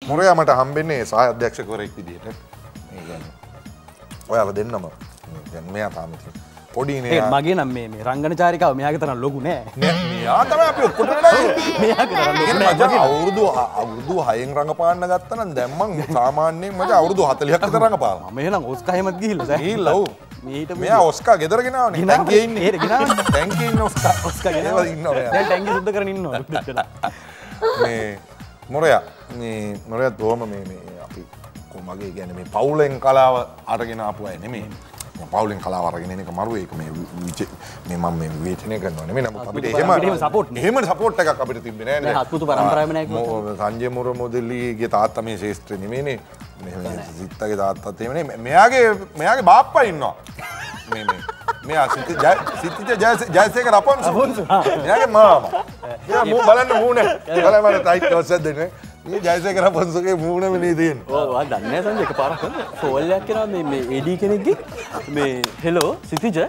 මොරයා මට හම්බෙන්නේ සහාය අධ්‍යක්ෂකවරයෙක් විදියට. මේ කියන්නේ ඔයාලා දෙන්නම දැන් මෙයා තාම පොඩිනේ. මගේ නම් මේ රංගන චාරිකාව මෙයාගේ තරම් ලොකු නෑ. මෙයා තමයි අපි ඔක්කොට වෙලා මෙයාගේ තරම් ලොකු නෑ. මචං අවුරුදු 6න් රඟපාන්න ගත්තා නම් දැන් මං සාමාන්‍යයෙන් මචං අවුරුදු 40ක් විතර රඟපානවා. මම එහෙනම් ඔස්කා එහෙමත් ගිහිල්ලා දැන්. ගිහිල්ලා ඔව්. මෙයා ඔස්කා ගෙදර ගෙනාවනේ. ටැංකියේ ඉන්නේ. ඒක ගෙනාවනේ. ටැංකියේ ඉන්න ඔස්කා ගෙනාවා ඉන්නවා මෙයා. දැන් ටැංකිය සුද්ධ කරගෙන ඉන්නවා. මේ මොරයා මොරයා තෝම මේ අපි කොමගේ කියන්නේ මේ පවුලෙන් කලාව අරගෙන ආපු අය නෙමෙයි. පවුලෙන් කලාව අරගෙන එන එක මරුව ඒක මේ මම මේ විවේචනය කරනවා නෙමෙයි. නමුත් අපිට එහෙම සපෝට් එකක් අපිට තිබ්බේ නෑ නේද? හත්පුතු පරම්පරාවේ නෑ කිව්වොත්. සංජය මුරමුදලිගේ තාත්තා මේ ශේෂ්ත්‍රේ නෙමෙයිනේ. මේ සිත්තගේ තාත්තත් එහෙම නෙමෙයි. මෙයාගේ බාප්පා ඉන්නවා. මෙයා සිතිජ ජයසේකර අපොන්සු. මෙයාගේ මාමා. එයා බලන්න මූණ. බලන්න මට ටයිට් ඔස්සක් දෙන්නේ. මේ ජයසේකර අපොන්සුගේ මූණම නේ තියෙන්නේ. ඔව් ආ දන්නේ නැහැ සංජය එකපාරක් ෆෝල් එකක් කරා මේ AD කෙනෙක්ගේ මේ හෙලෝ සිතිජ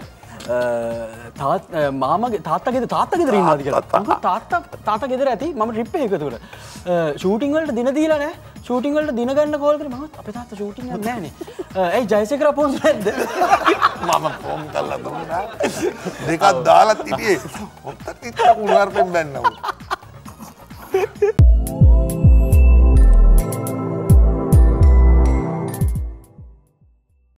මාමගේ තාත්තගේ ඉන්නවාද කියලා. තාත්තා ගෙදර ඇති මම ට්‍රිප් එකකට ෂූටින් වලට දින දීලා නැහැ. ෂූටින් වලට දින ගන්න කෝල් කරේ මම අපේ තාත්තා ෂූටින් එකක් නැහනේ. ඇයි ජයසේකර අපොන්සු නැද්ද? මම ෆෝන් කරලා දුන්නා. දෙකක් දාලා තිබියේ. ඔක්කොත් ඉතින් උනාරපෙන් බැන්නා.